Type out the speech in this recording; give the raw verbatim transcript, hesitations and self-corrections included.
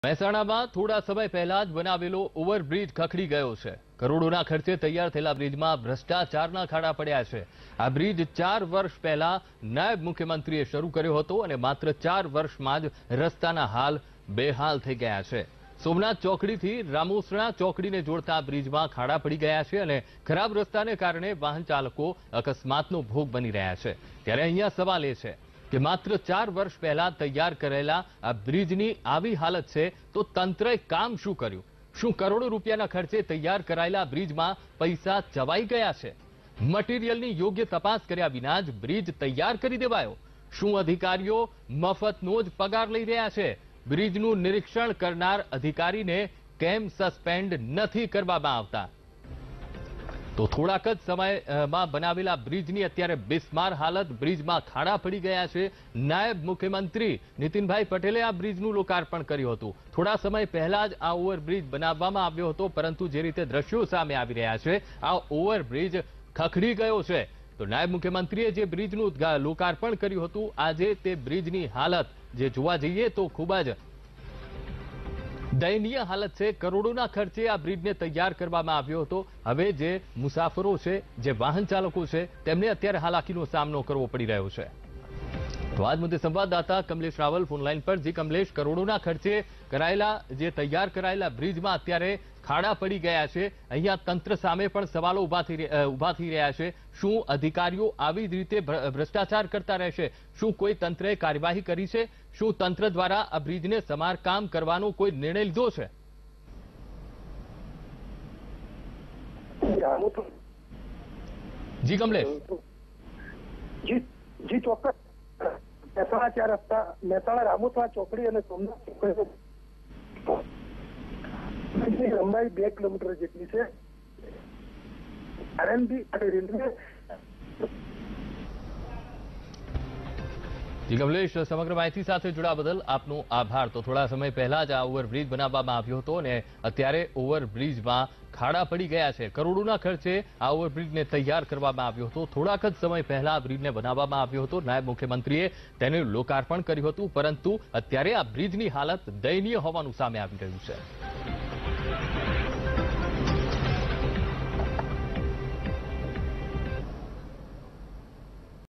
મહેસાણામાં થોડા સમય પહેલા જ બનાવેલો ઓવરબ્રિજ ખખડી ગયો છે। કરોડોના ખર્ચે તૈયાર થયેલા બ્રિજમાં ભ્રષ્ટાચારના ખાડા પડ્યા છે। આ બ્રિજ ચાર વર્ષ પહેલા નાયબ મુખ્યમંત્રીએ શરૂ કર્યો હતો અને માત્ર ચાર વર્ષમાં જ રસ્તાના હાલ બેહાલ થઈ ગયા છે। સોમનાથ ચોકડીથી રામોસણા ચોકડીને જોડતા બ્રિજમાં ખાડા પડી ગયા છે અને ખરાબ રસ્તાને કારણે વાહન ચાલકો અકસ્માતનો ભોગ બની રહ્યા છે। ત્યારે અહીંયા સવાલ એ છે કે માત્ર ચાર વર્ષ પહેલા તૈયાર કરેલા આ બ્રિજની આવી હાલત છે તો તંત્રએ કામ શું કર્યું? શું કરોડો રૂપિયાના ખર્ચે તૈયાર કરાયેલા બ્રિજમાં પૈસા ચવાઈ ગયા છે? મટીરીયલની યોગ્ય તપાસ કર્યા વિના જ બ્રિજ તૈયાર કરી દેવાયો? શું અધિકારીઓ મફતનો જ પગાર લઈ રહ્યા છે? બ્રિજનું નિરીક્ષણ કરનાર અધિકારીને કેમ સસ્પેન્ડ નથી કરવામાં આવતા? તો થોડાક જ સમયમાં બનાવેલા બ્રિજની અત્યારે બિસ્માર હાલત, બ્રિજમાં ખાડા પડી ગયા છે। નાયબ મુખ્યમંત્રી નીતિનભાઈ પટેલે આ બ્રિજનું લોકાર્પણ કર્યું હતું। થોડા સમય પહેલા જ આ ઓવરબ્રિજ બનાવવામાં આવ્યો હતો, પરંતુ જે રીતે દ્રશ્યો સામે આવી રહ્યા છે, આ ઓવરબ્રિજ ખખડી ગયો છે। તો નાયબ મુખ્યમંત્રીએ જે બ્રિજનું લોકાર્પણ કર્યું હતું, આજે તે બ્રિજની હાલત જે જોવા જઈએ તો ખૂબ જ દયનીય હાલત છે। કરોડોના ખર્ચે આ બ્રિજને તૈયાર કરવામાં આવ્યો હતો। હવે જે મુસાફરો છે, જે વાહન ચાલકો છે, તેમને અત્યારે હાલાકીનો સામનો કરવો પડી રહ્યો છે। તો આજ મુદ્દે સંવાદદાતા કમલેશ રાવલ ફોનલાઈન પર। જી કમલેશ, કરોડોના ખર્ચે કરાયેલા જે તૈયાર કરાયેલા બ્રિજમાં અત્યારે ખાડા પડી ગયા છે। અહીંયા તંત્ર સામે પણ સવાલો ઉભા થઈ ઉભા થઈ રહ્યા છે। શું અધિકારીઓ આવી જ રીતે ભ્રષ્ટાચાર કરતા રહેશે? શું કોઈ તંત્રએ કાર્યવાહી કરી છે? શું તંત્ર દ્વારા આ બ્રિજને સમારકામ કરવાનો કોઈ નિર્ણય લીધો છે? જી કમલેશ। જી જી ચોક્કસ। મહેસાણા ચાર રસ્તા, મહેસાણા રામોસણા ચોકડી અને સોમનાથ ચોકડી લંબાઈ બે કિલોમીટર જેટલી છે। આરએનબી અને રેલવે જી કમલેશ, સમગ્ર માહિતી સાથે જોડાવા બદલ આપનો આભાર। તો થોડા સમય પહેલા જ આ ઓવરબ્રિજ બનાવવામાં આવ્યો હતો અને અત્યારે ઓવરબ્રિજમાં ખાડા પડી ગયા છે। કરોડોના ખર્ચે આ ઓવરબ્રિજને તૈયાર કરવામાં આવ્યો હતો। થોડાક જ સમય પહેલા આ બ્રિજને બનાવવામાં આવ્યો હતો। નાયબ મુખ્યમંત્રીએ તેનું લોકાર્પણ કર્યું હતું, પરંતુ અત્યારે આ બ્રિજની હાલત દયનીય હોવાનું સામે આવી રહ્યું છે।